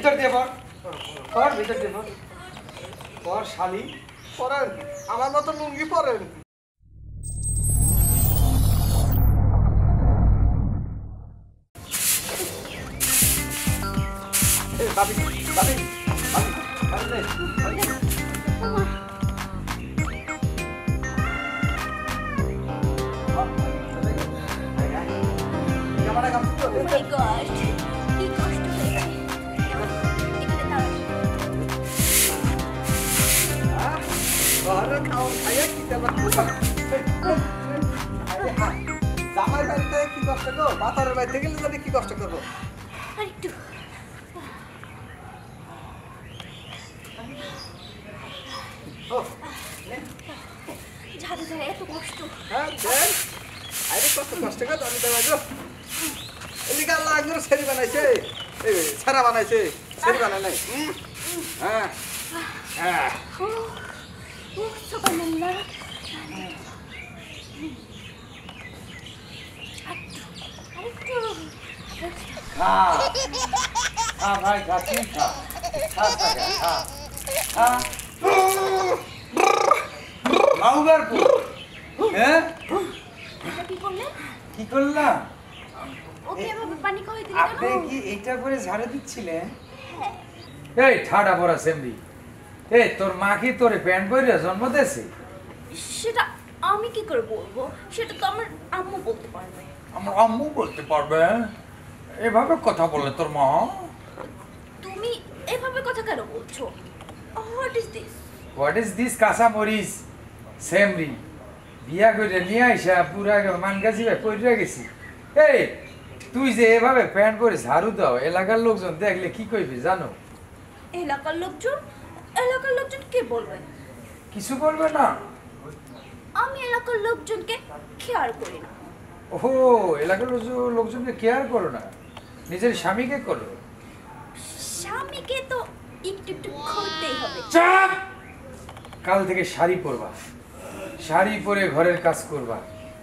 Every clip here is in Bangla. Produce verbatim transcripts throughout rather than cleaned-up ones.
ভিতর দিয়ে পর পর ভিতর দিয়ে পর পর শালি পরেন আমার মতো লুঙ্গি পরেন বাবি বাবি বাবি Oh my gosh, কি কষ্ট হয়েছে। এখানে দাঁড়াও। জামাই বাড়িতে কি কষ্ট করো বাতারের বাড়িতে গেলে যদি কি কষ্ট করবো আরেকটু ঝাড়ু দেয় এত কষ্ট। হ্যাঁ আরে কত কষ্ট করো আমি দেওয়া গো এদিকে আল্লাহ একজন সেরি বানাইছে এই ছাড়া বানাইছে সেরি বানায় নাই হ্যাঁ হ্যাঁ ও সুবহানাল্লাহ। আরেকটু খা খা ভাই খা তুই খা খা খা খা মাউগার পো হ্যাঁ এটা কি করলে? কি করলাম ওকে এভাবে পানি খাওয়াই দিলে আপনি কেন? কি এইটা করে ঝাড়ু দিচ্ছিলেন এই ঠাডা পড়া সেমরি এই তোর মা কি তোরে প্যান্ট পরে জন্ম দিয়েছে সেটা আমি কি করে বলবো? সেটা তো আমার আম্মু বলতে পারবে। আমার আম্মু বলতে পারবে এভাবে কথা বলে তোর মা তুমি এভাবে কথা কেন বলছো? What is this? What is this কাঁচা মরিচ সেমরি বিয়া করে নিয়ে আইসা পুরা মানগাছি ভাই পড়ে গেছি এই তুই যে এভাবে প্যান্ট পরে ঝাড়ু দাও এলাকার লোকজন দেখলে কি কইবি জানো এলাকার লোকজন এলাকার লোকজন কে বলবে? কিছু বলবে না আমি এলাকার লোকজনকে কেয়ার করি না। ওহো এলাকার লোকজন- লোকজনকে কেয়ার করো না নিজের স্বামীকে করো স্বামীকে তো একটু একটু করতেই হবে। চাপ কাল থেকে শাড়ি পরবা শাড়ি পরে ঘরের কাজ করবা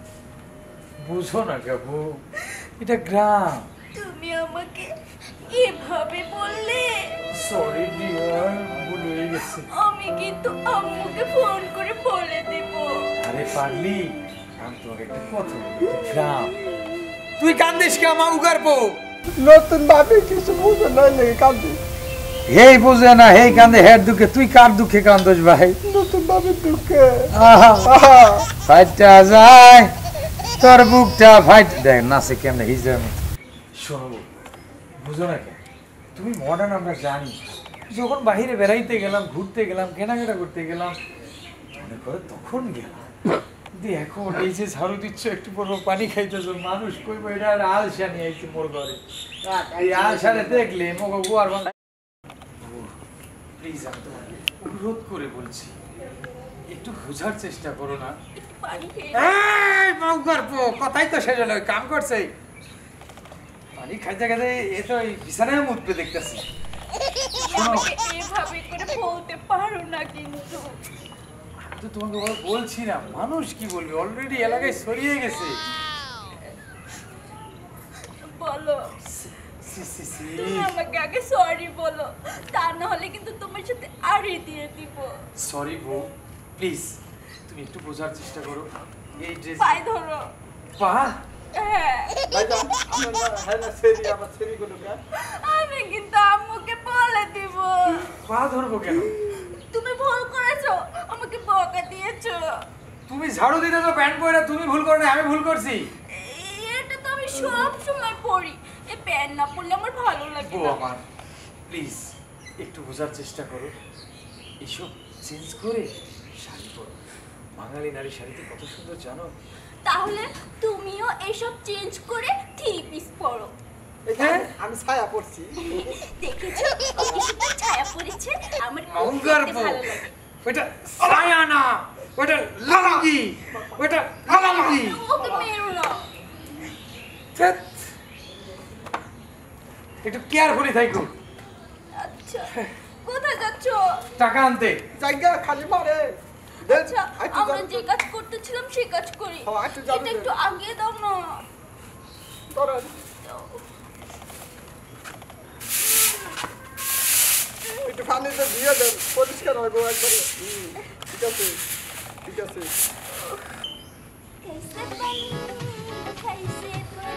বুঝো না কাকু এটা গ্রাম তুমি আমাকে এভাবে বললে সরি ডিয়ার ভুল হয়ে গেছে আমি কিন্তু আম্মুকে ফোন করে বলে দেব। আরে পারলি আমি তোমাকে একটা কথা বলি গ্রাম তুই কান্দিস কে আমা উগার পো নতুন ভাবে কিছু বুঝে নাই লেগে কাঁদি হেই বুঝে না হেই কান্দে হের দুঃখে তুই কার দুঃখে কান্দোস ভাই নতুন ভাবে দুঃখে আহা আহা ফাইটটা যায় তোর বুকটা ফাইট দেখ নাচে কেমনে হিজামি শোনো বুঝো না কেন তুমি মডার্ন আমরা জানি যখন বাইরে বেড়াইতে গেলাম ঘুরতে গেলাম কেনাকাটা করতে গেলাম মনে করে তখন গেলাম দি এখন এই যে ঝাড়ু দিচ্ছ একটু পর পানি খাইতেছ মানুষ কইব এটা আর আলসা নিয়ে আইছে মোর ঘরে এই আলসারে দেখলে মগো গোয়ার বাংলা প্লিজ আমি তোমাকে অনুরোধ করে বলছি একটু বোঝার চেষ্টা করো না একটু পানি খেয়ে এই মগর পো কথাই তো শেষ হলো কাম করছে পানি খাইতে খাইতে এ তো এই বিছানায় মুতবে দেখতেছি আমাকে এভাবে করে বলতে পারো না কিন্তু। তো তোমাকে বলছি না মানুষ কি বলবে অলরেডি এলাকায় ছড়িয়ে গেছে বলো সি সি সি তুমি আমাকে আগে সরি বলো তা না হলে কিন্তু তোমার সাথে আড়ি দিয়ে দিব। সরি বউ প্লিজ তুমি একটু বোঝার চেষ্টা করো এই ড্রেস পায়ে ধরো। পা হ্যাঁ ভাইয়া আমার হ্যাঁ না সেরি আমার সেরি গুলো কা আমি কিন্তু আম্মুকে বলে দিব। পা ধরবো কেন তুমি ভুল করেছো আমাকে বকা দিয়েছো। তুমি ঝাড়ু দিতে তো প্যান্ট পরে তুমি ভুল করো না আমি ভুল করছি এটা তো আমি সব সময় পড়ি এই প্যান্ট না পরলে আমার ভালো লাগে বউ না। আমার প্লিজ একটু বোঝার চেষ্টা করো এসব চেঞ্জ করে শাড়ি পরো বাঙালি নারী শাড়িতে কত সুন্দর জানো তাহলে তুমিও এসব চেঞ্জ করে থ্রি পিস পরো। হ্যাঁ আমি ছায়া পড়ছি দেখেছো ও কি সুন্দর ছায়া পড়েছে আমার খুব মঙ্গর দেখতে বউ ভালো লাগে। ওটা ছায়া না ওটা লালঙ্গি ওটা লালঙ্গি ওকে মেরো না। ধ্যাৎ। একটু কেয়ারফুলি থাকো আচ্ছা কোথায় যাচ্ছো? টাকা আনতে জায়গা খালি মারে আচ্ছা আমরা যে কাজ করতেছিলাম সেই কাজ করি। হ্যাঁ, একটু যাবে এটা দে। একটু আগে দাও না। করেন একটু পানিতে দিয়ে দেন পরিষ্কার হবে একবারে হুম, ঠিক আছে ঠিক আছে कैसे बनी कैसे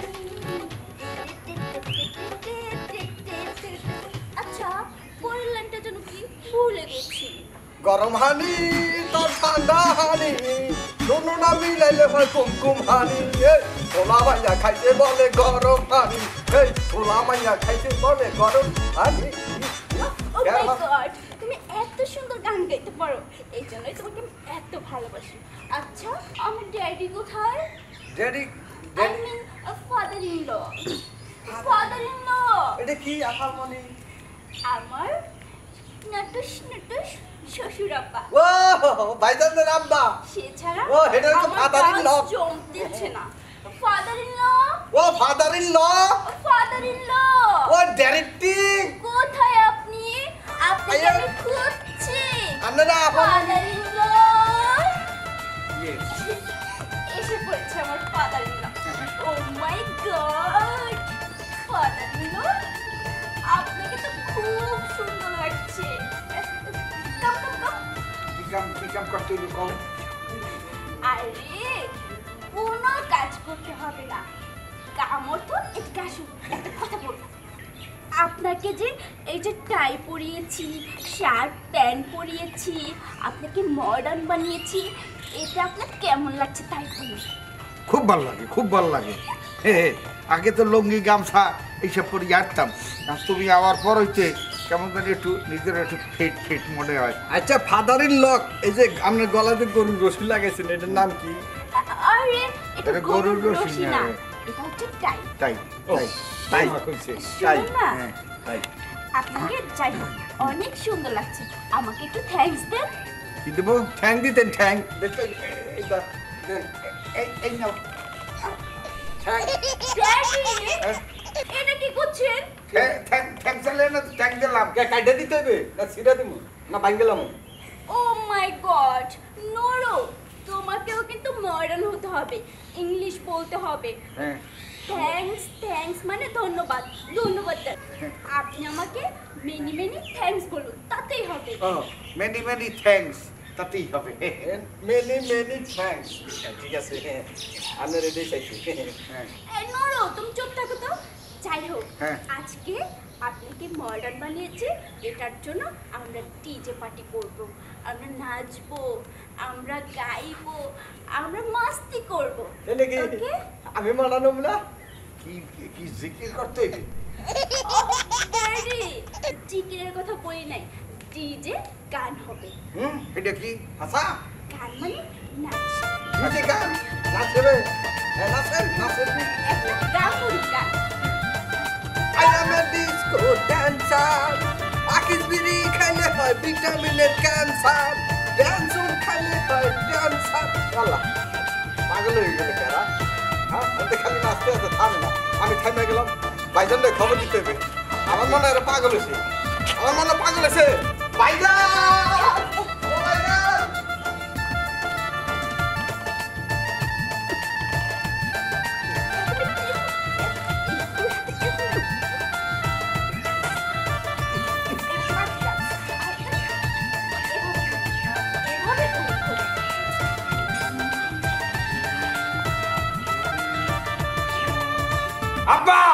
बनी अच्छा পরের লাইনটা যেন কি ভুলে গেছি গরম হানি তোর ঠান্ডা হানি দুটোটা মিলাইলে হয় কুমকুম হানি এই ছোলা মাইয়া খাইতে বলে গরম হানি এই ছোলা মাইয়া খাইতে বলে গরম হানি ও মাই গড তুমি এত সুন্দর গান গাইতে পারো এই জন্যই তোমাকে আমি এত ভালোবাসি আচ্ছা আমার ড্যাডি কোথায় daddy I mean father in law father in law এটা কি আকাল মনি আমার নটুস নটুস শ্বশুর আপা ও ভাইজানের আব্বা সে ছাড়া ও, এটা তো আমার father in গান law। জমতেছে না ফাদার ইন ল ও father in law father in law ও ডাইরেক্টিং কোথায় আপনি আপনাকে আমি খুঁজছি আপনারা আপন ফাদার ইন ল ইয়েস এসে পড়েছে আমার ফাদার ইন ল ও my god father in law আপনাকে তো খুব সুন্দর লাগছে কাম কাম কাম কি কাম কি কাম করতে হইবে কম আরে কোনো কাজ করতে হবে না কামড় তো এদিকে আসুন একটা কথা বলবো আপনাকে যে এই যে টাই পরিয়েছি শার্ট প্যান্ট পরিয়েছি আপনাকে মডার্ন বানিয়েছি এটা আপনার কেমন লাগছে তাই বলুন খুব ভালো লাগে খুব ভালো লাগে হে হে, আগে তো লুঙ্গি গামছা এইসব পরে আসতাম আর তুমি আবার পর হইতে কেমন জানি একটু নিজের একটু ফিট ফিট মনে হয় আচ্ছা ফাদার ইন ল এই যে আপনার গলাতে গরুর রশি লাগাইছেন এটার নাম কি আ- আরে এটা এটা গরুর গরুর রশি রশি না। না এটা হচ্ছে টাই তাই ও, তাই তাই তাই কইছে তাই শুনুন না হ্যাঁ তাই আপনাকে যাই হোক অনেক সুন্দর লাগছে আমাকে একটু থ্যাঙ্কস দেন কি দেবো ঠ্যাং দিতেন ঠ্যাং দেখতে এইটা দেন এই এই নাও ঠ্যাং ড্যাডি এটা কি করছেন থ্যাংক থ্যাংক চালে না থ্যাংক দিলাম কে কাইটা দিতে হবে না সিরা দিমু না ভাঙ্গেলাম ও মাই গড নোরো তোমাকেও কিন্তু মডার্ন হতে হবে ইংলিশ বলতে হবে হ্যাঁ থ্যাঙ্কস থ্যাঙ্কস মানে ধন্যবাদ ধন্যবাদ দেন আপনি আমাকে মেনি মেনি থ্যাঙ্কস বলুন তাতেই হবে ও মেনি মেনি থ্যাঙ্কস তাতেই হবে মেনি মেনি থ্যাঙ্কস ঠিক আছে আমি রেডি চাইছি হ্যাঁ এই নোরো তুমি চুপ থাকো তো যাই হোক হ্যাঁ। আজকে আপনাকে মডার্ন বানিয়েছে এটার জন্য আমরা ডিজে পার্টি করব আমরা নাচবো আমরা গাইবো আমরা মাস্তি করব এনে কি ওকে আমি মানানো না কি কি জিকির করতে হইবে ড্যাডি চিকেনের কথা বলি নাই ডিজে গান হবে হুম এটা কি আচ্ছা গান মানে নাচ দিদি গান নাচবে হ্যাঁ নাচেন নাচেন একটা গামুরি গান I am a disco dancer. আকিস বিড়ি খাইলে হয় ভিটামিনের ক্যান্সার ড্যান্সুন খাইলে হয় ক্যান্সার আল্লাহ পাগল হয়ে গেলে কারা হ্যাঁ আমি খালি নাচতে আছে থামে না আমি থামে গেলাম ভাইজানরে খবর দিতে হবে আমার মনে হয় এরা পাগল হয়েছে আমার মনে হয় পাগল হয়েছে ভাইজান ও ভাইজান আব্বা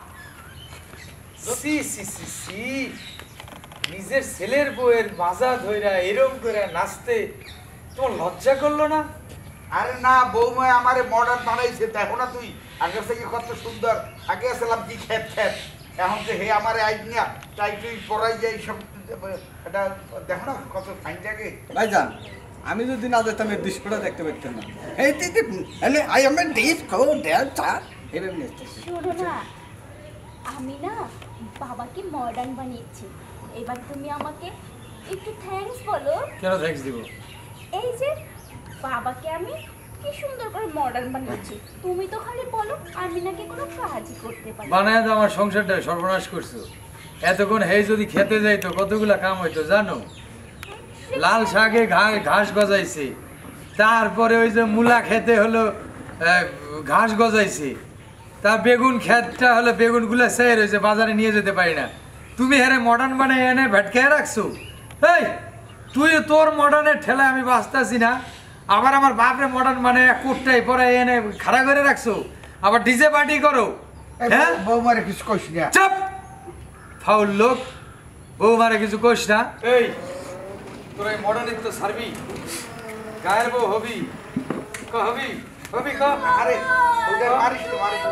সি সি সি সি নিজের ছেলের বউয়ের মাজা ধইরা এরম করে নাচতে তোমার লজ্জা করলো না? আরে না বৌমা আমারে মডার্ন বানাইছে দেখো না তুই আগে থেকে কত সুন্দর আগে আসলাম কি খেত খেত এখন যে হে আমারে আইজ না তাই তুই পড়াই যাই সব এটা দেখো না কত ফাইন জায়গায় ভাইজান আমি যদি না যেতাম এর দৃশ্যটা দেখতে পারতাম না এই মানে I am a disco dancer এভাবে নেচতেছি শোনো না আমি না বাবাকে মডার্ন বানিয়েছি এবার তুমি আমাকে একটু থ্যাঙ্কস বলো কেন থ্যাঙ্কস দিব? এই যে বাবাকে আমি কি সুন্দর করে মডার্ন বানিয়েছি তুমি তো খালি বলো আমি নাকি কোনো কাজই করতে পারি না। বানায় তো আমার সংসারটা সর্বনাশ করছো। এতক্ষণ হে যদি খেতে যাইতো কতগুলা কাম হইতো জানো? লাল শাকে ঘা- ঘাস গজাইছে, তারপরে ওই যে মূলা খেতে হলো আহ, ঘাস গজাইছে, তা বেগুন ক্ষেতটা হলো বেগুনগুলা সের হয়েছে বাজারে নিয়ে যেতে পারি না, তুমি হেরে মডার্ন বানাই এনে ভেটকে রাখছো। এই তুই তোর মডার্নের ঠেলায় আমি বাঁচতেছি না, আবার আমার বাপরে মডার্ন মানে কোটটাই পরে এনে খাড়া করে রাখছো, আবার ডিজে পার্টি করো। হ্যাঁ বৌমারে কিছু কইস না। চুপ ফাউল লোক, বৌমারে কিছু কইস না। এই তোর এই মডার্নের তো ছাড়বি, গায়ের বউ হবি, ক হবি হবি ক। আরে ওকে মারিস তো মারিস।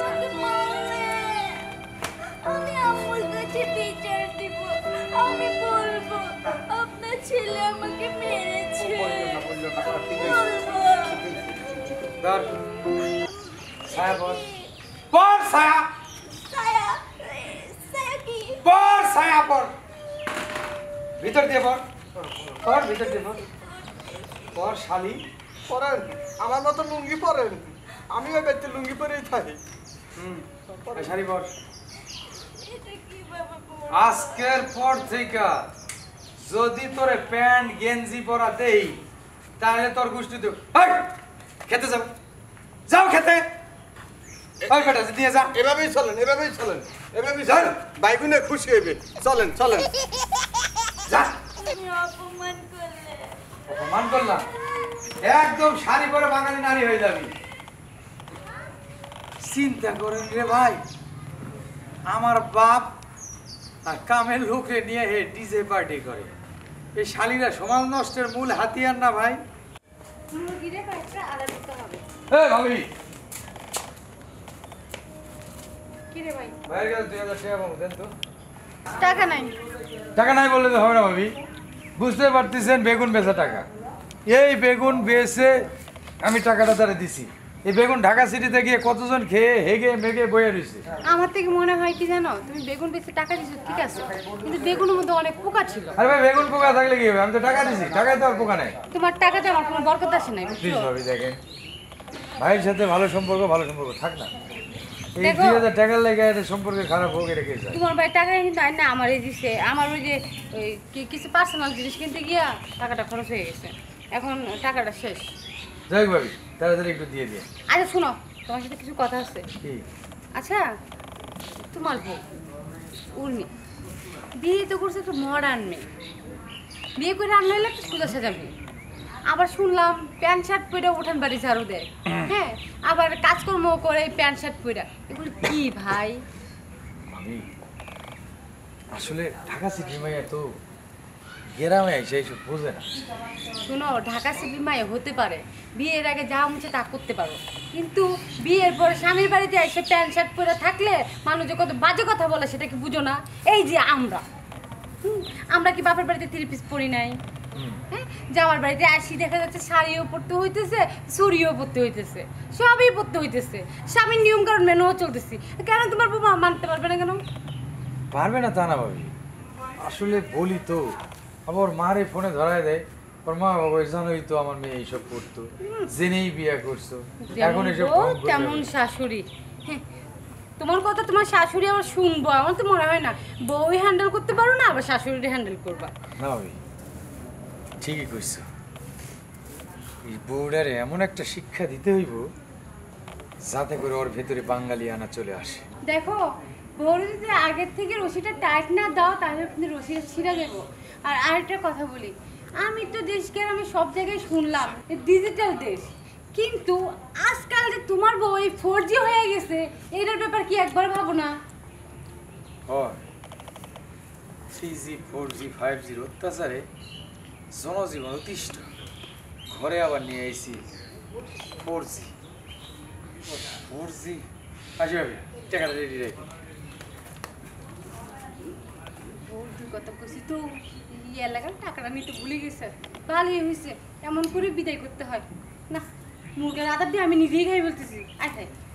আমি আমার কাছে বিচার দিব, আমি বলবো আপনার ছেলে আমাকে মেরেছে। ধর ছায়া পর, পর ছায়া, ছায়া, ছায়া কি? পর ছায়া পর, ভিতর দিয়ে পর, পর ভিতর দিয়ে পর, পর শালি। পরেন আমার মতো লুঙ্গি পরেন, আমিও বেঁচে লুঙ্গি পরেই থাকি। হুম এই শাড়ি পর। এটা কিভাবে বলবো? আজকের পর থেকে যদি তোরে প্যান্ট গেঞ্জি পরা দেই তাহলে তোর গোষ্ঠী দেব। খেতে যাও, যাও খেতে। ওই বেটা দিয়ে যা। এভাবেই চলেন, এভাবেই চলেন, এভাবেই চলেন, বাইগুনে খুশি হইবে। চলেন চলেন। যা। তুমি অপমান করলে। অপমান করলাম, একদম শাড়ি পরে বাঙালি নারী হয়ে যাবি। চিন্তা করেন রে ভাই, আমার বাপ আর কামের লোকে নিয়ে হে ডিজে পার্টি করে। এই শালীরা সমাজ নষ্টের মূল হাতিয়ার না ভাই। মুরগিরে কয়েকটা আলাদা দিতে হবে। এই ভাবি কি রে ভাই? ভাইয়ের কাছে দুই হাজার টাকা পাবো, দেন তো। টাকা নাই। টাকা নাই বললে তো হবে না ভাবি, বুঝতে পারতেছেন বেগুন বেচা টাকা। এই বেগুন বেচে আমি টাকাটা তারা দিছি। এই বেগুন ঢাকা সিটিতে গিয়ে কতজন খেয়ে হেগে মেগে বয়ে রয়েছে। আমার থেকে মনে হয় কি জানো, তুমি বেগুন বেশি টাকা দিছো ঠিক আছে, কিন্তু বেগুনের মধ্যে অনেক পোকা ছিল। আরে ভাই বেগুন পোকা থাকলে কি হবে, আমি তো টাকা দিছি, টাকায় তো আর পোকা নাই। তোমার টাকাতে আমার কোনো বরকত আসে নাই, প্লিজ বুঝছো? ভাবি দেখেন, ভাইয়ের সাথে ভালো সম্পর্ক, ভালো সম্পর্ক থাক না। এই দেখো। দুই হাজার টাকার লেগে এটা সম্পর্কে খারাপ হোক এটা কে চায়? তোমার ভাই টাকা কিন্তু আয় না আমার এই দিছে, আমার ওই যে ওই কি- কিছু পার্সোনাল জিনিস কিনতে গিয়া টাকাটা খরচ হয়ে গেছে, এখন টাকাটা শেষ। যাই হোক ভাবি তাড়াতাড়ি একটু দিয়ে দিয়ে। আচ্ছা শোনো, তোমার সাথে কিছু কথা আছে। কি? আচ্ছা তোমার বউ উর্মি বিয়ে তো করছে একটু মডার্ন মেয়ে, বিয়ে করে আনলে হলে একটু সুদা সাজাবে। আবার শুনলাম প্যান্ট শার্ট পরে উঠান বাড়ি ঝাড়ু দেয়, হ্যাঁ আবার কাজকর্ম করে প্যান্ট শার্ট পরে, এগুলো কি ভাই? আমি আসলে ঢাকা সিটি মাইয়া তো গ্রামে এসে এইসব বোঝে না। শোনো, ঢাকা সিটি মায়ে হতে পারে, বিয়ের আগে যা মুছে তা করতে পারো, কিন্তু বিয়ের পরে স্বামীর বাড়িতে এসে প্যান্ট শার্ট পরে থাকলে মানুষ যে কত বাজে কথা বলে সেটা কি বুঝো না? এই যে আমরা হুম, আমরা কি বাপের বাড়িতে থ্রি পিস পরি নাই? হুম। হ্যাঁ, জামার বাড়িতে আসি দেখা যাচ্ছে শাড়িও পরতে হইতেছে, চুড়িও পরতে হইতেছে, সবই পরতে হইতেছে, স্বামীর নিয়ম কারণ মেনেও চলতেছি। কেন তোমার বাবা মানতে পারবে না কেন? পারবে না তা না ভাবি, আসলে বলি তো, আবার মারে ফোনে ধরায় দেয়, ওর মা বাবা জানোই তো আমার মেয়ে এইসব করতো, জেনেই বিয়ে করছো, এখন যেমন এসব বউ, ঢং করবে। তেমন শাশুড়ি। হ্যাঁ, তোমার কথা তোমার শাশুড়ি আবার শুনবো, আমার তো মনে হয় না বউই হ্যান্ডেল করতে পারো না, আবার শাশুড়ি হ্যান্ডেল করবা। না ভাবি ঠিকই কইছো, এই বউডারে এমন একটা শিক্ষা দিতে হইব যাতে করে ওর ভেতরে বাঙালি আনা চলে আসে। দেখো, বউর যদি আগের থেকে রশিটা টাইট না দাও তাহলে কিন্তু রশিটা ছিঁড়ে দেবো। আর আরেকটা কথা বলি, আমি তো দেশকে আমি সব জায়গায় শুনলাম ডিজিটাল দেশ, কিন্তু আজকাল যে তোমার বউ এই ফোর জি হয়ে গেছে, এটার ব্যাপার কি একবার ভাবো না? হয় three G four G five জির অত্যাচারে জনজীবন অতিষ্ঠ, ঘরে আবার নিয়ে আইছি ফোর জি। ফোর জি আসি ভাবি টাকাটা রেডি রাখি। বউর কথা কইছি তো, ইয়ে লাগার টাকাটা নিতে ভুলে গেছে, ভালোই হয়েছে, এমন করে বিদায় করতে হয় না। মুরগের আদার দিয়ে আমি নিজেই খাই বলতেছি। আচ্ছা